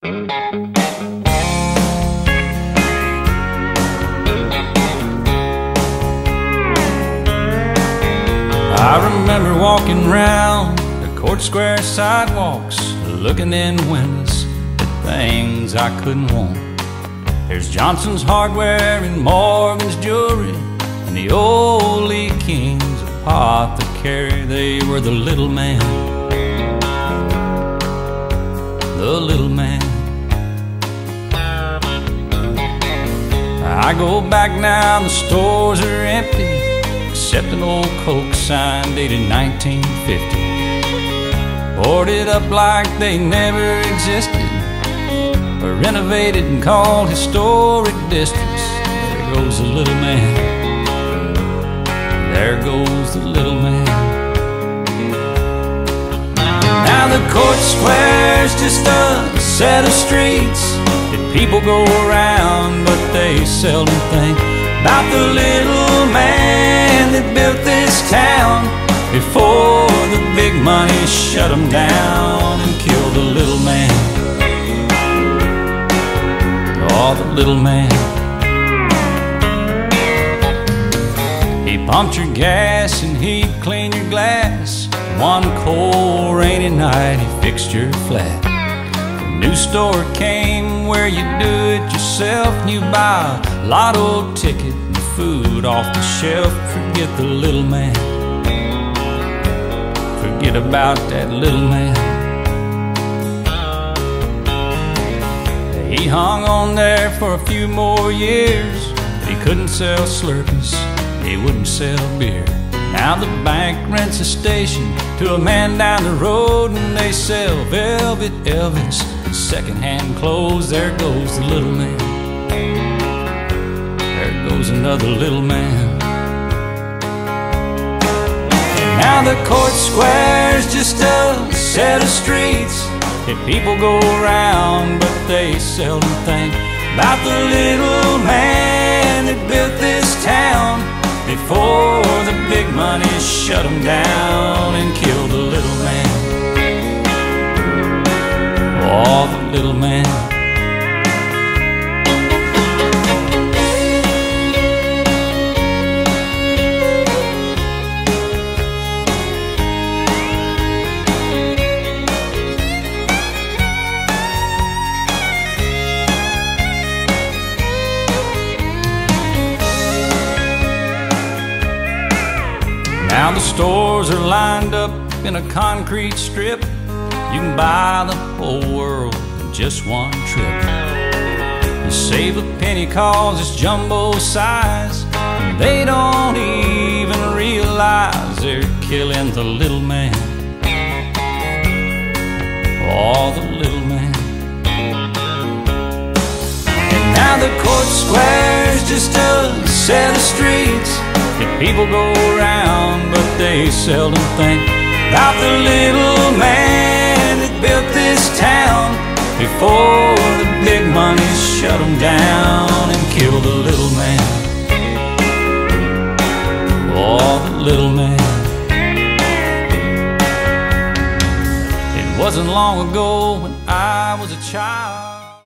I remember walking round the Court Square sidewalks, looking in windows at things I couldn't want. There's Johnson's Hardware and Morgan's Jewelry, and the old Lee King's apothecary. They were the little man, the little man. I go back now, the stores are empty, except an old Coke sign dated 1950. Boarded up like they never existed, or renovated and called historic districts. There goes the little man, there goes the little man. Now the Court Square's just a set of streets that people go around, but they seldom think about the little man that built this town before the big money shut him down and killed the little man. Oh, the little man. He pumped your gas and he'd clean your glass. One cold rainy night he fixed your flat. The new store came where you do it yourself, and you buy a lotto ticket and food off the shelf. Forget the little man, forget about that little man. He hung on there for a few more years, but he couldn't sell Slurpees, he wouldn't sell beer. Now the bank rents a station to a man down the road, and they sell Velvet Elvis and secondhand clothes. There goes the little man, there goes another little man. Now the Court Square's just a set of streets that people go around, but they seldom think about the little man that built this town before the big money shut him down and killed the little man. Oh, the little man. Now the stores are lined up in a concrete strip. You can buy the whole world in just one trip. You save a penny cause it's jumbo size, and they don't even realize they're killing the little man. Oh, the little man. And now the Court Square's just a set of streets that people go around, but they seldom think about the little man that built this town before the big money shut him down and killed the little man. Oh, the little man. It wasn't long ago when I was a child